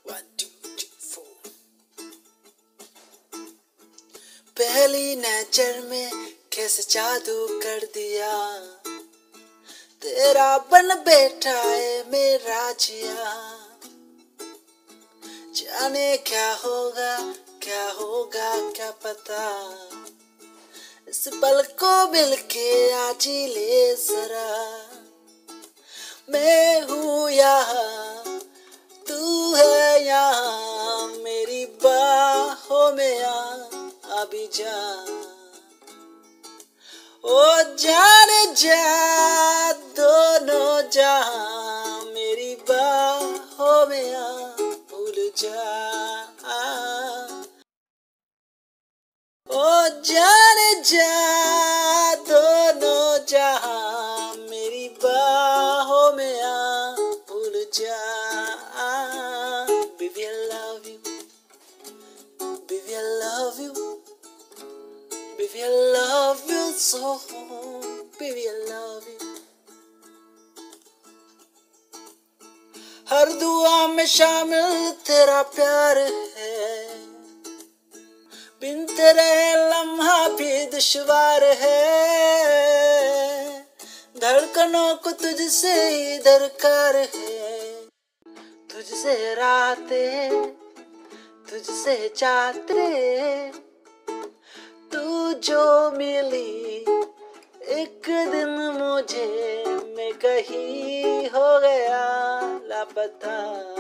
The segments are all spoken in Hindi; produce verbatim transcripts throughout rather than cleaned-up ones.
One, two, three, four. पहली नजर में कैसे जादू कर दिया, तेरा बन बैठा है मेरा जिया। जाने क्या होगा क्या होगा क्या पता, इस पल को मिल के आज ही ले जरा। मैं हूँ यहाँ तू है यहाँ, मेरी बाहों में आ अभी जा। ओ जाने जा दोनों जहां, मेरी बाहों में आ भूल जा। ओ जाने जा दोनों जहां, मेरी बाहों में आ भूल जा। Baby I love you, baby I love you, baby I love you so, baby I love you। हर दुआ में शामिल तेरा प्यार है, बिन तेरे लम्हा भी दुश्वार है। धड़कनों को तुझसे ही दरकार है, तुझसे रातें तुझसे चाहते। तू जो मिली एक दिन मुझे, मैं कहीं हो गया लापता।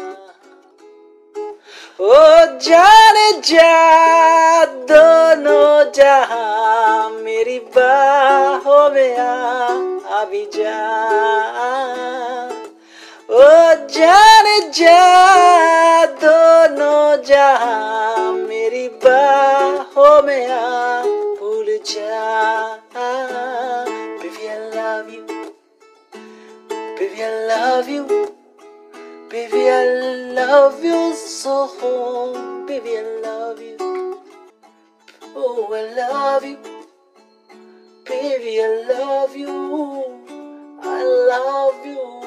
ओ जाने जा दोनों जहां, मेरी बाहों में आ अभी जा। ओ जाने जा दोनों जहां, मेरी बाहों में आ भूल जा। Baby I love you, baby I love you, baby I love you so, baby I love you. Oh I love you, baby I love you, I love you.